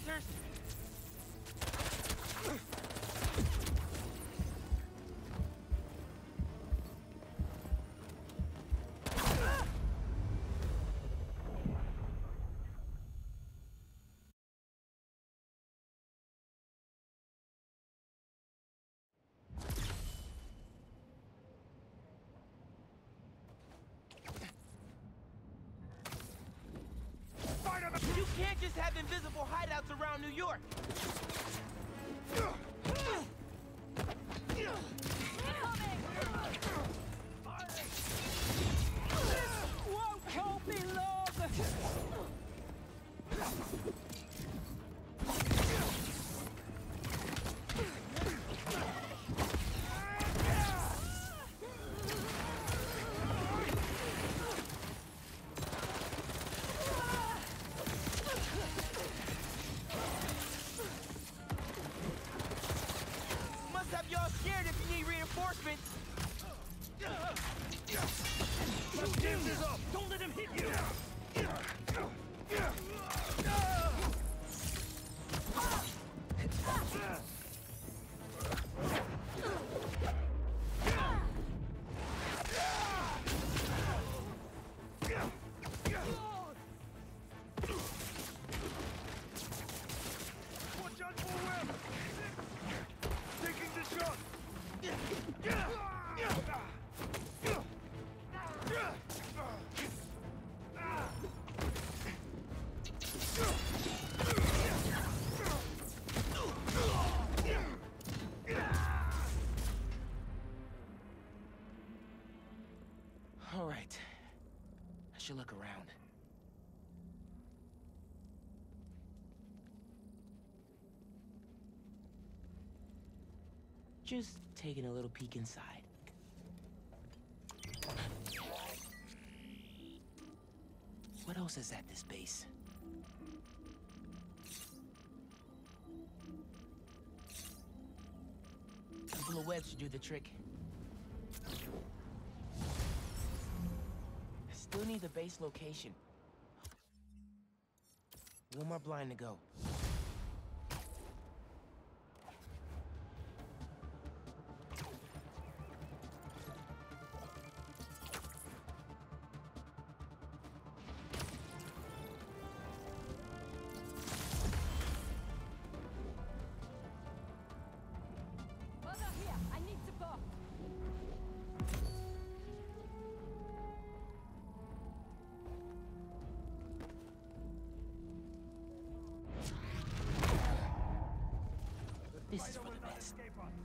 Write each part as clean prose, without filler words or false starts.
lasers? Spiderman! You can't just have invisible hideouts around New York. Won't hold me long! Must have y'all scared if you need reinforcements. Let's give this up! Don't let him hit you! Watch out for him! Taking the shot! All right. I should look around. Just taking a little peek inside. What else is at this base? A couple of webs should do the trick. I still need the base location. One more blind to go. Over here! I need support! This is for the best. Escape us.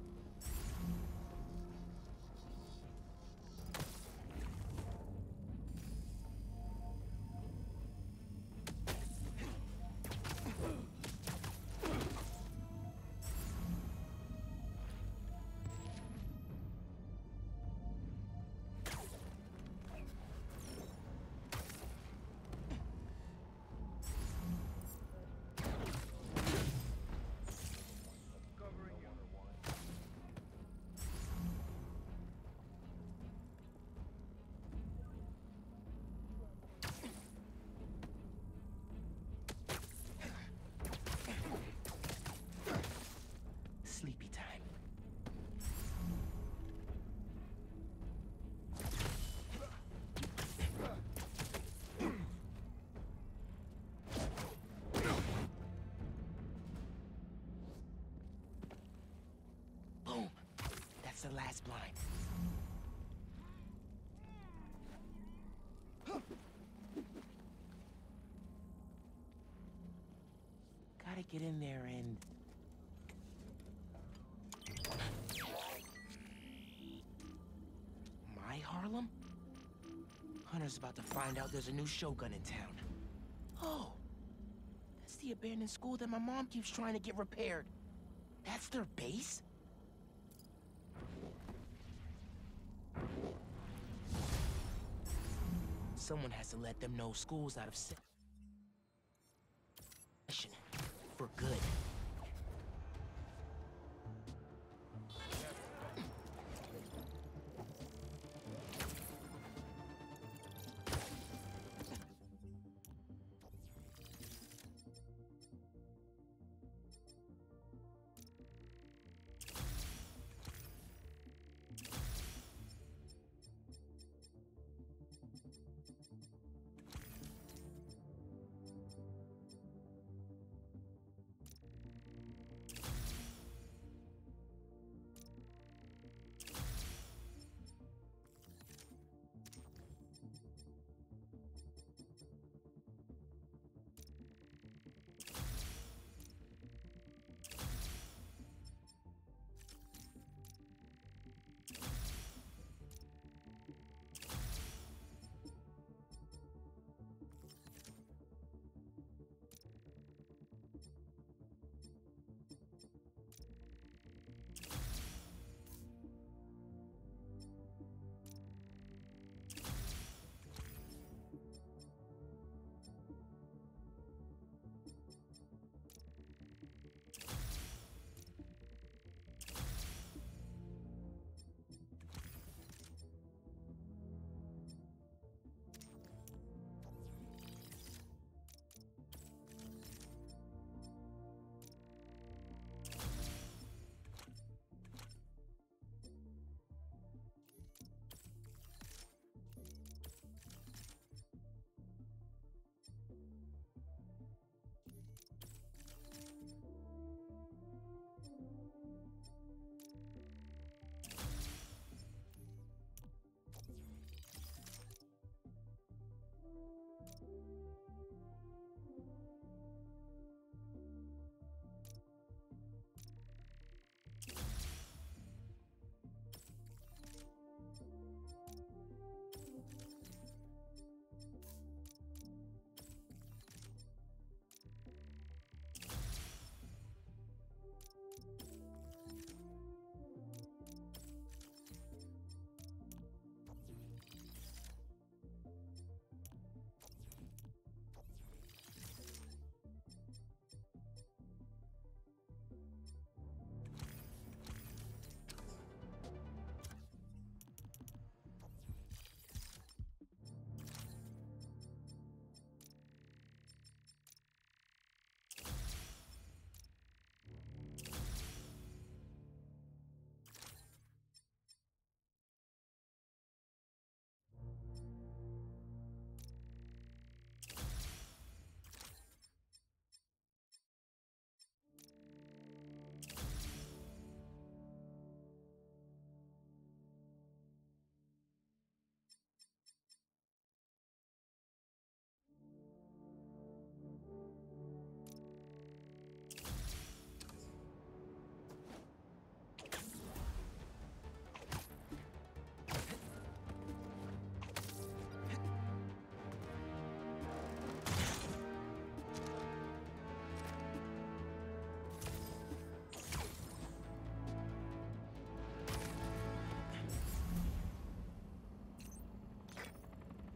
Covering you. Sleepy time. Boom! That's the last blind. Gotta get in there and... My Harlem? Hunter's about to find out there's a new Shogun in town. Oh! That's the abandoned school that my mom keeps trying to get repaired. That's their base? Someone has to let them know school's out of session. For good.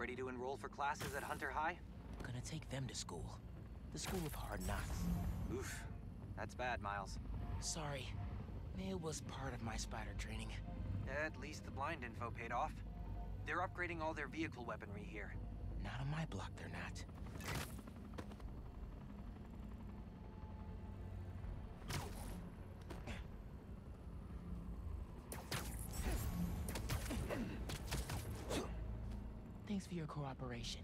ready to enroll for classes at Hunter High? Gonna take them to school. The school of hard knocks. Oof. That's bad, Miles. Sorry. It was part of my spider training. At least the blind info paid off. They're upgrading all their vehicle weaponry here. Not on my block, they're not. Thanks for your cooperation.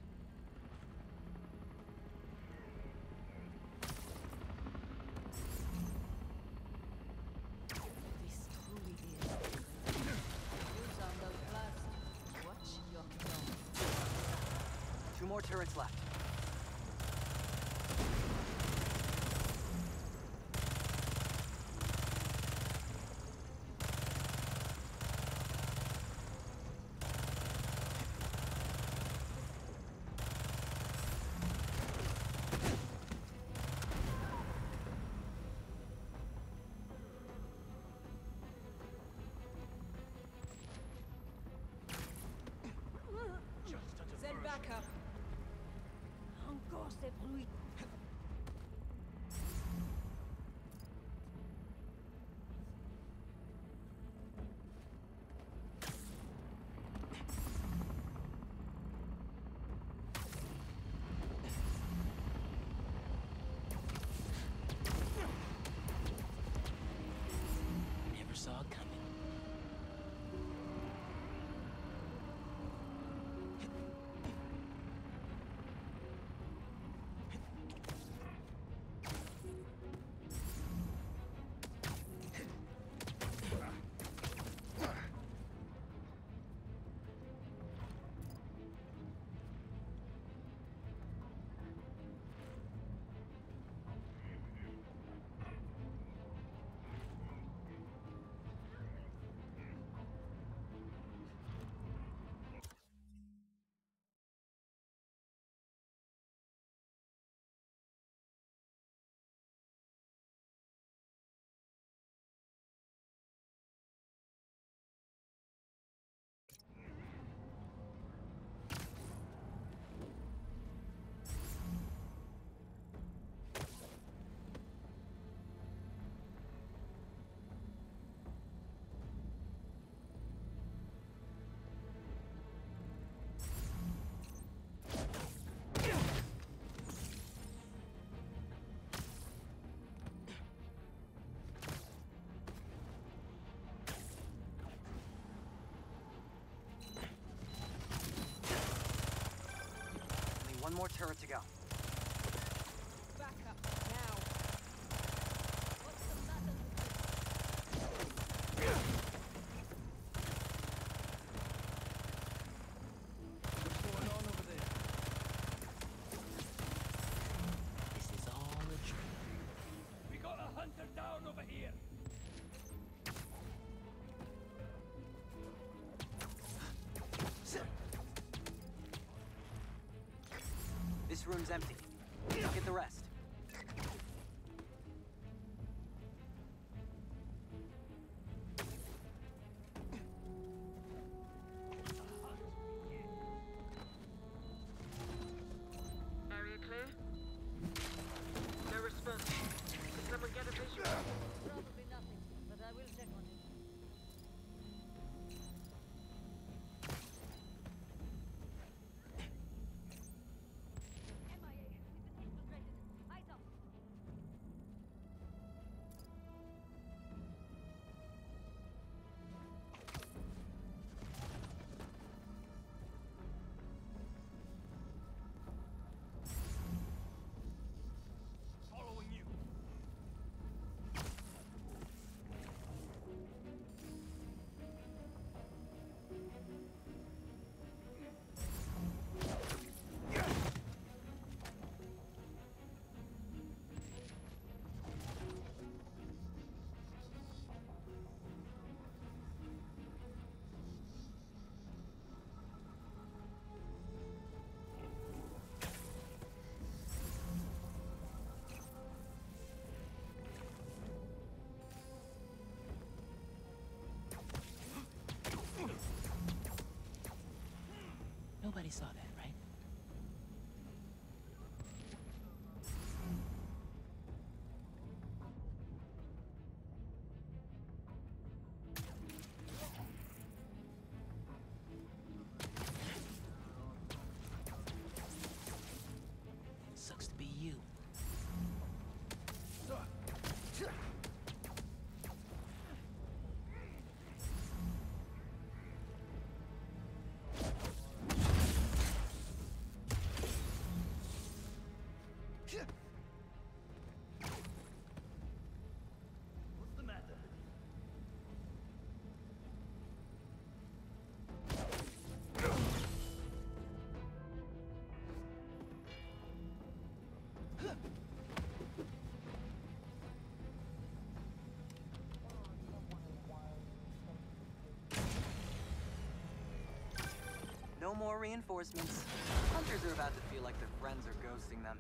This truly is. Use on those blasts. Watch your tone. 2 more turrets left. Send backup. Encore ces bruits. Never saw it coming. Only 1 more turret to go. Backup now. What's the matter with What's going on over there? This is all a dream. We got a hunter down over here. This room's empty. Get the rest. Area clear? No response. Did someone get a visual? Probably nothing, but I will check on it. MIA. We've been infiltrated. Eyes up. Following you. Nobody saw that, right? No more reinforcements. Hunters are about to feel like their friends are ghosting them.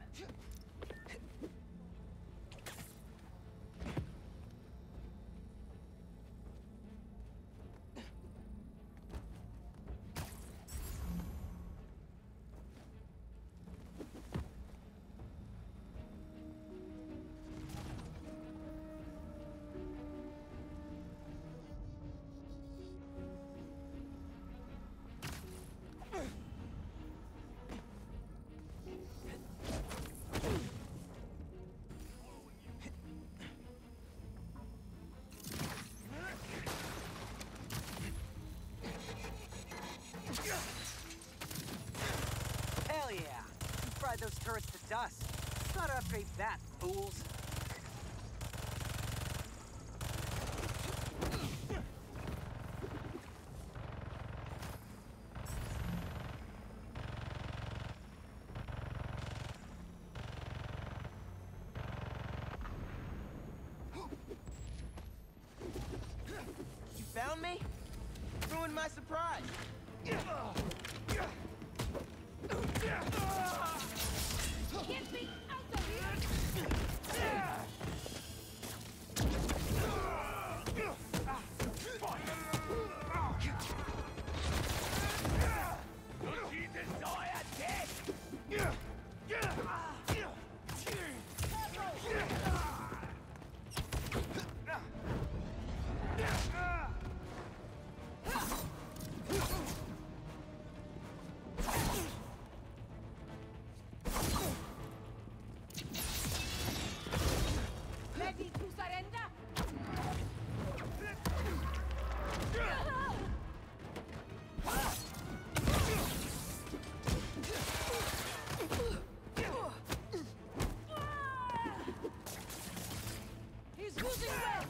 Hell yeah! You fried those turrets to dust. Gotta upgrade that, fools. You found me? Ruined my surprise. Get me out of here! Ready to surrender? He's losing well.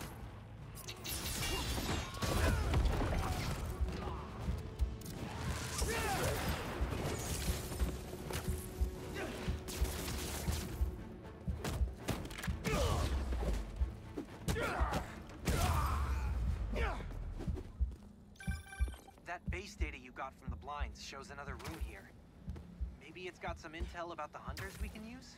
That base data you got from the blinds shows another room here. Maybe it's got some intel about the hunters we can use?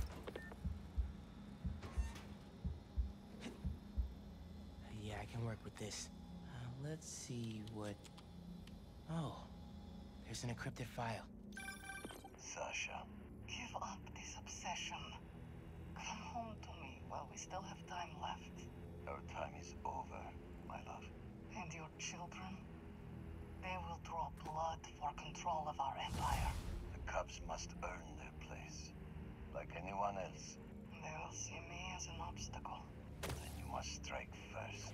Yeah, I can work with this. Let's see what... Oh, there's an encrypted file. Sasha, Give up this obsession. Come home to me while we still have time left. our time is over, my love. And your children? They will draw blood for control of our empire. The cubs must earn their place, like anyone else. They will see me as an obstacle. Then you must strike first.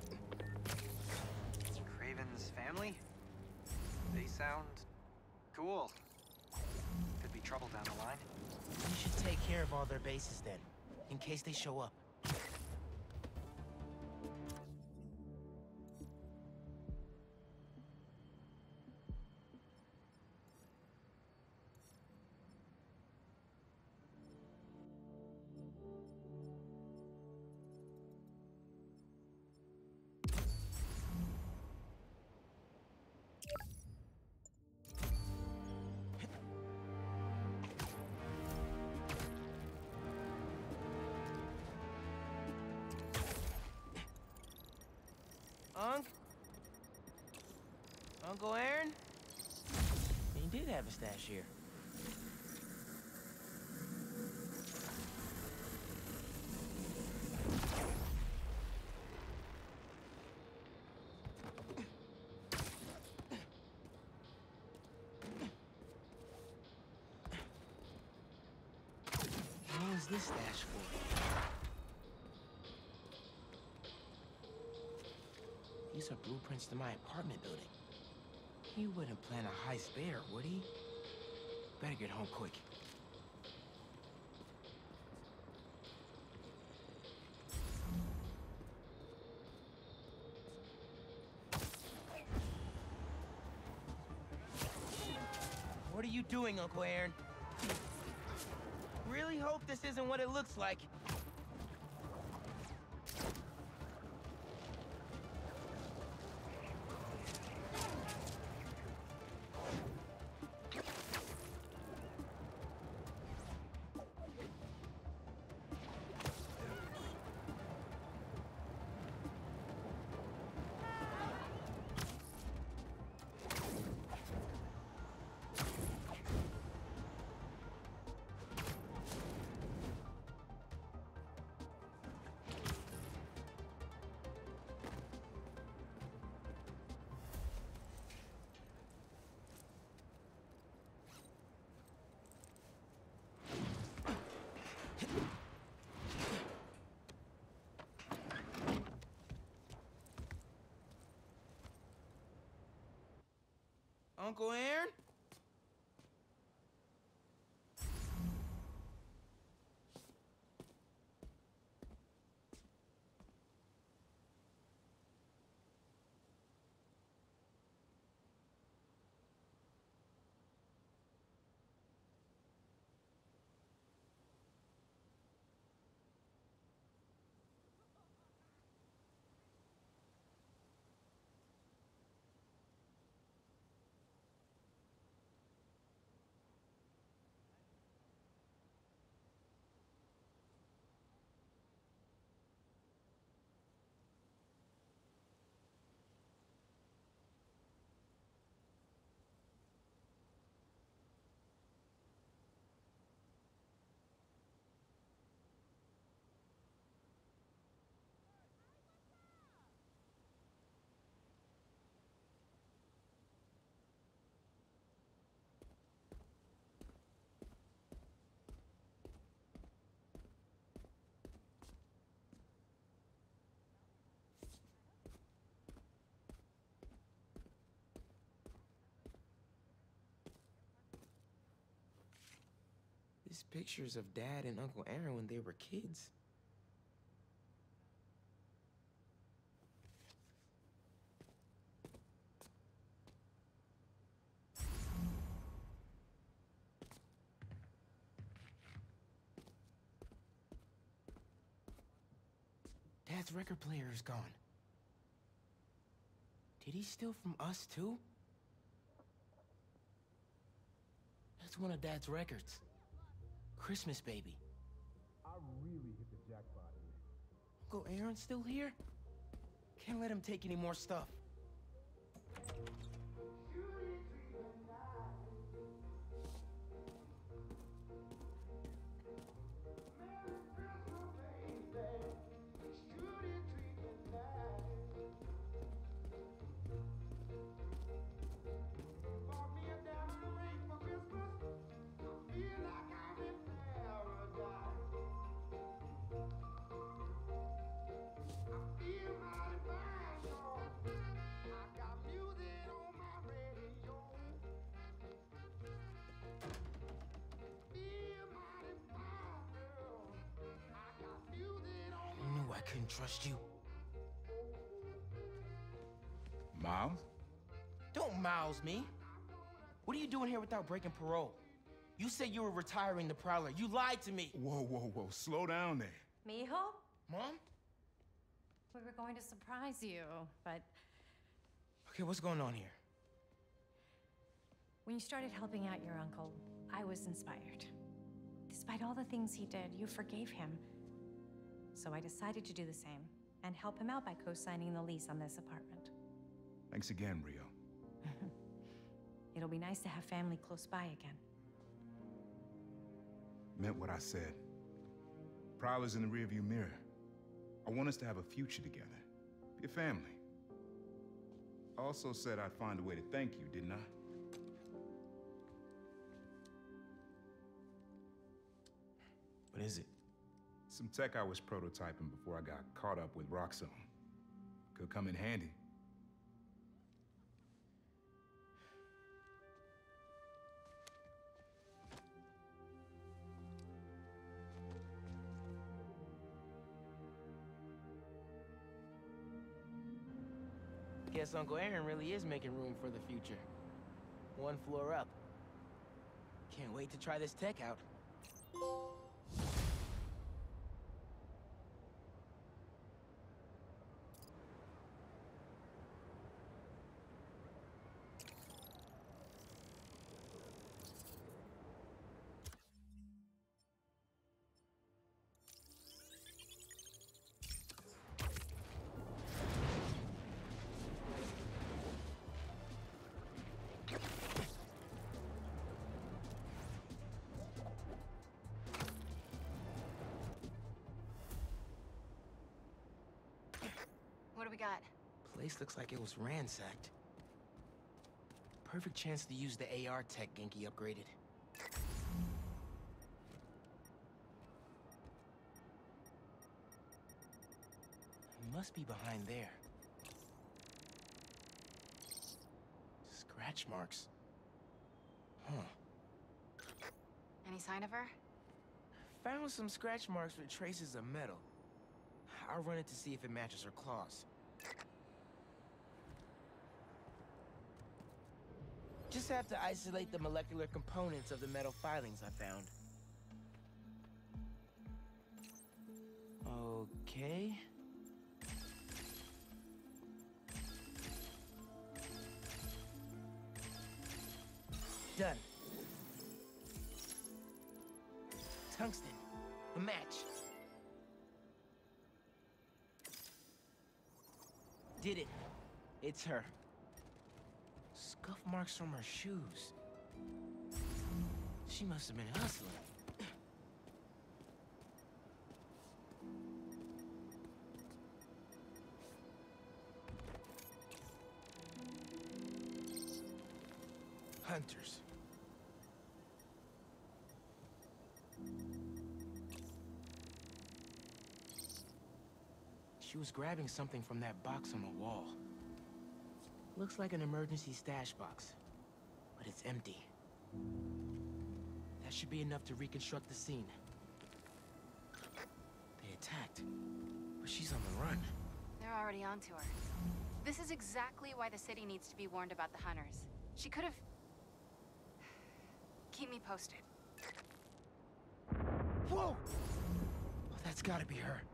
Craven's family? They sound... cool. Could be trouble down the line. We should take care of all their bases then, in case they show up. Uncle Aaron? He did have a stash here. What was this stash for? These are blueprints to my apartment building. He wouldn't plan a heist there, would he? Better get home quick. What are you doing, Uncle Aaron? Really hope this isn't what it looks like. Uncle Aaron? These pictures of Dad and Uncle Aaron when they were kids. Dad's record player is gone. Did he steal from us, too? That's one of Dad's records. Christmas Baby. I really hit the jackpot here. Uncle Aaron's still here? Can't let him take any more stuff. I couldn't trust you. Miles? Don't mouse me. What are you doing here without breaking parole? You said you were retiring the Prowler. You lied to me. Whoa. Slow down there. Mijo? Mom? We were going to surprise you, but Okay, what's going on here? when you started helping out your uncle, I was inspired. Despite all the things he did, you forgave him. So I decided to do the same and help him out by co-signing the lease on this apartment. Thanks again, Rio. It'll be nice to have family close by again. Meant what I said. Prowler's in the rearview mirror. I want us to have a future together. Be a family. I also said I'd find a way to thank you, didn't I? What is it? Some tech I was prototyping before I got caught up with Roxxon. Could come in handy. Guess Uncle Aaron really is making room for the future. One floor up. Can't wait to try this tech out. What do we got? Place looks like it was ransacked. Perfect chance to use the AR tech Genki upgraded. It must be behind there. scratch marks. Huh. Any sign of her? Found some scratch marks with traces of metal. I'll run it to see if it matches her claws. Just have to isolate the molecular components of the metal filings I found. Okay. Done. Tungsten. A match. Did it. It's her. Scuff marks from her shoes. She must have been hustling. Hunters. She was grabbing something from that box on the wall. Looks like an emergency stash box, but it's empty. That should be enough to reconstruct the scene. They attacked, but she's on the run. They're already onto her. This is exactly why the city needs to be warned about the hunters. She could have... Keep me posted. Whoa! Oh, that's gotta be her.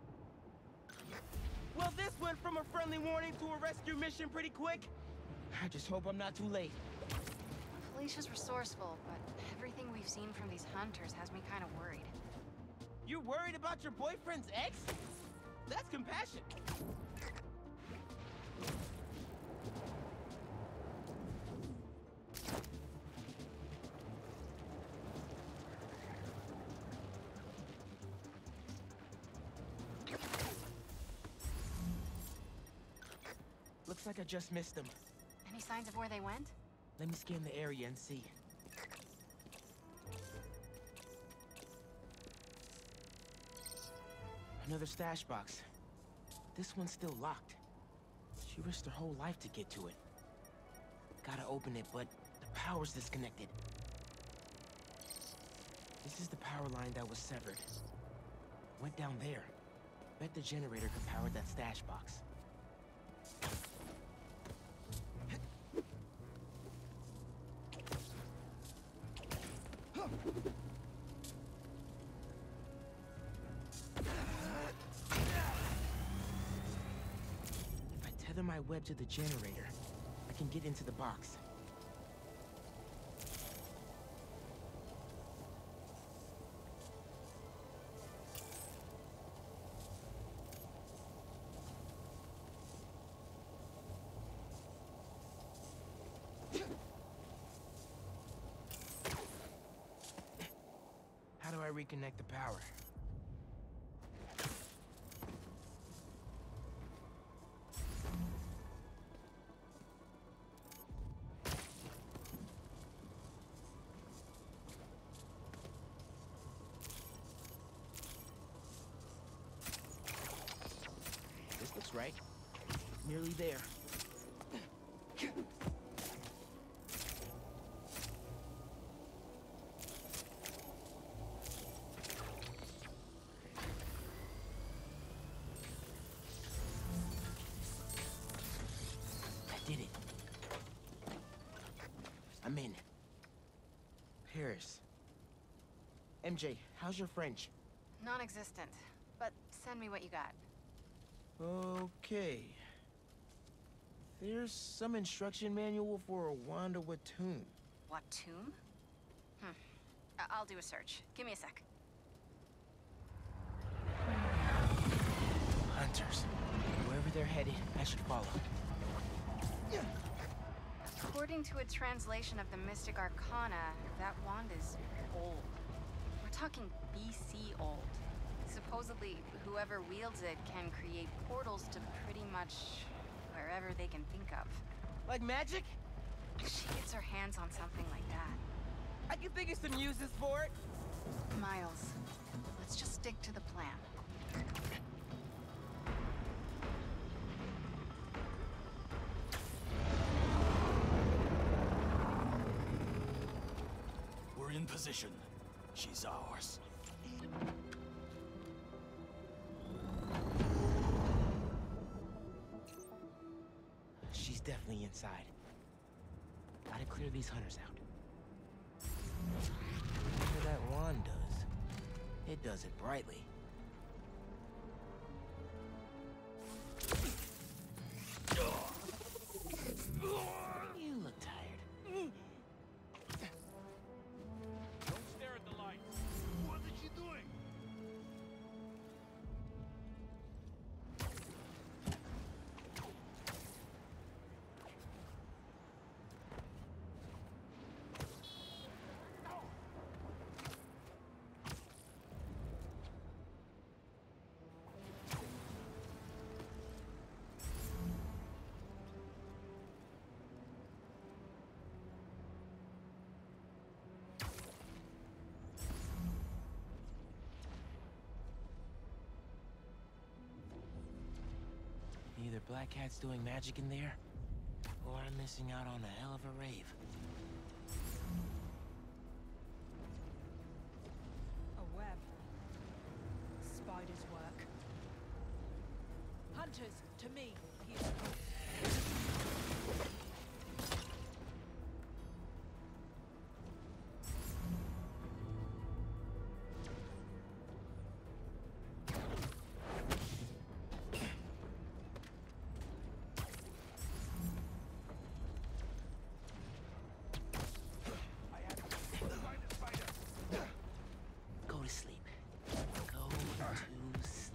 Well, this went from a friendly warning to a rescue mission pretty quick. I just hope I'm not too late. Felicia's resourceful, but everything we've seen from these hunters has me kind of worried. You're worried about your boyfriend's ex? That's compassion. Looks like I just missed them. Any signs of where they went? Let me scan the area and see. Another stash box. This one's still locked. She risked her whole life to get to it. Gotta open it, but the power's disconnected. This is the power line that was severed. Went down there. Bet the generator could power that stash box. If I tether my web to the generator, I can get into the box. How do I reconnect the power? This looks right. Nearly there. I did it. I'm in. Paris. MJ, how's your French? Non-existent, but send me what you got. Okay. There's some instruction manual for a Wanda Watoon. What, tomb? I'll do a search. Give me a sec. Hunters. Wherever they're headed, I should follow. According to a translation of the Mystic Arcana, that wand is old. We're talking BC old. Supposedly, whoever wields it can create portals to pretty much wherever they can think of. Like magic? She gets her hands on something like that. I can think of some uses for it. Miles, let's just stick to the plan. in position. She's ours. She's definitely inside. Gotta clear these hunters out. Whatever that wand does, it does it brightly. You look tired. Don't stare at the light. What is she doing? Either Black Cat's doing magic in there, or I'm missing out on a hell of a rave. A web. Spider's work. Hunters, to me, he is Go to sleep. Go to sleep.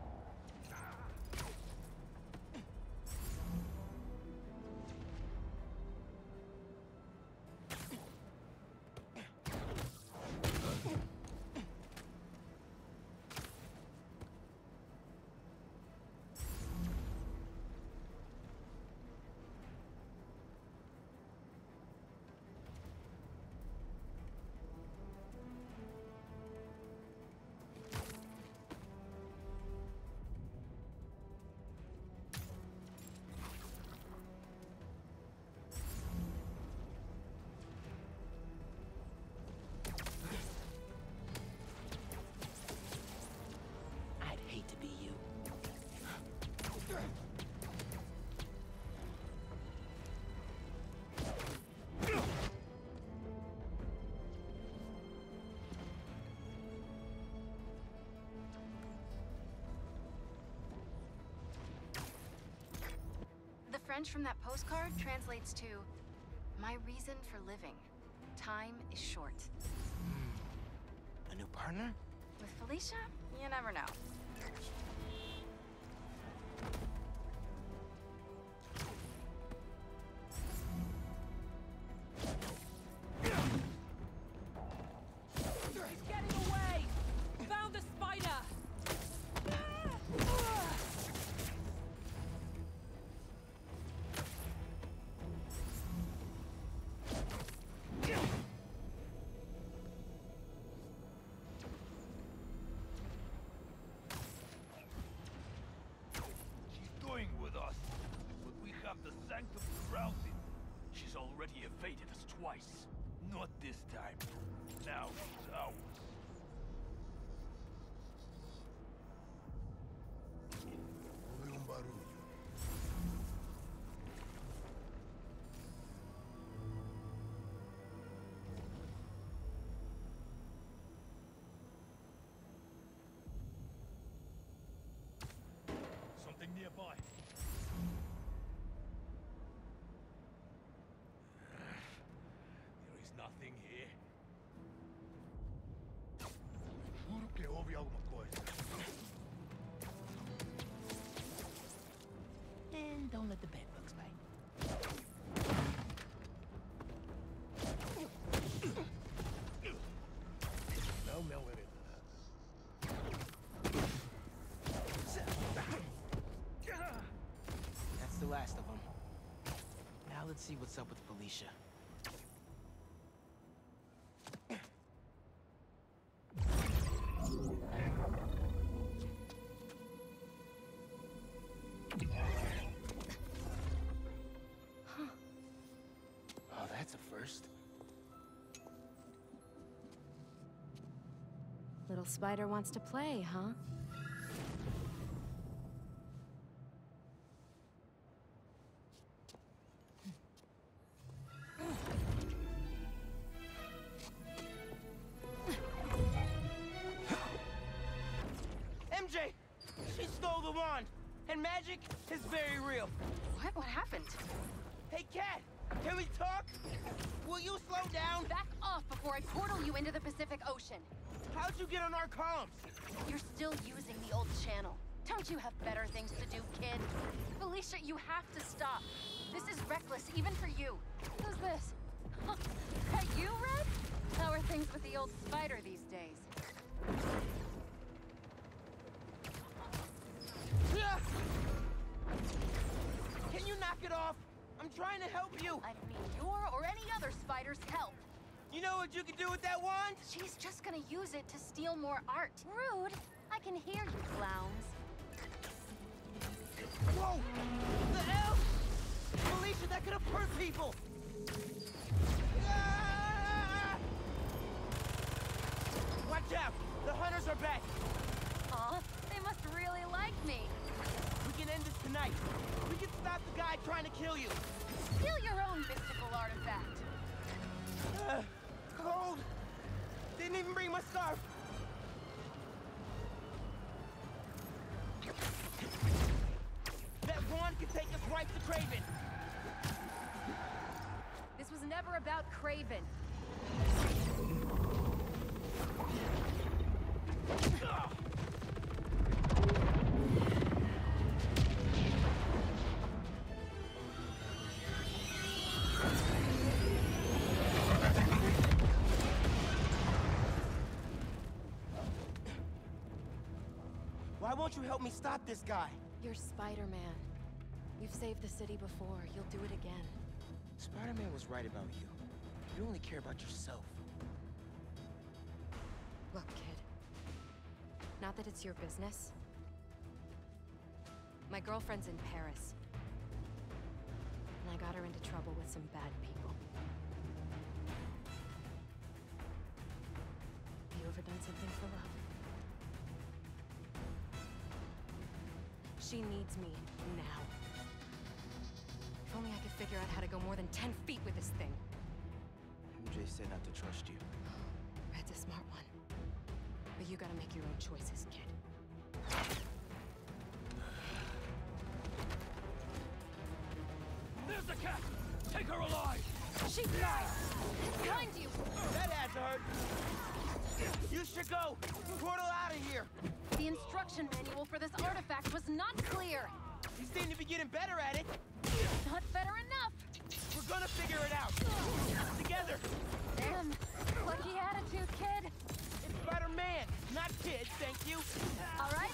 I'd hate to be you. The French from that postcard translates to, "My reason for living. Time is short." A new partner? With Felicia, you never know. He's getting away! Found the spider! She's toying with us, but we have the sanctum grounded. She's already evaded us twice. Not this time. Now she's ours. Houve barulho. Something nearby. There is nothing here. Juro que houve alguma coisa. And don't let the bed bugs bite. Não, meu querido. That's the last of them. Now let's see what's up with Felicia. Oh, that's a first. Little spider wants to play, huh? MJ! She stole the wand! And magic is very real. What happened? Hey, Cat! Can we talk? Will you slow down? Back off before I portal you into the Pacific Ocean. How'd you get on our columns? You're still using the old channel. Don't you have better things to do, kid? Felicia, you have to stop. This is reckless, even for you. Who's this? That you, Red? How are things with the old spider these days? Can you knock it off? I'm trying to help you. I don't need your or any other spider's help. You know what you can do with that wand? She's just gonna use it to steal more art. Rude. I can hear you, clowns. Whoa! The hell? Felicia, that could have hurt people! Ah! Watch out! The hunters are back! Aw, they must really like me. We can end this tonight. We can stop the guy trying to kill you. Steal your own mystical artifact. Cold. Didn't even bring my scarf. That wand can take us right to Craven. This was never about Craven. Why won't you help me stop this guy? You're Spider-Man. You've saved the city before. You'll do it again. Spider-Man was right about you. You only care about yourself. Look, kid. Not that it's your business. My girlfriend's in Paris. And I got her into trouble with some bad people. Have you ever done something for love? She needs me now. If only I could figure out how to go more than 10 feet with this thing. MJ said not to trust you. Red's a smart one. But you gotta make your own choices, kid. There's the cat! Take her alive! She's mine! Behind you! That had to hurt. You should go. Portal out of here. The instruction manual for this artifact was not clear. You seem to be getting better at it. Not better enough. We're gonna figure it out. Together. Damn. Lucky attitude, kid. It's Spider-Man, not kid, thank you. All right.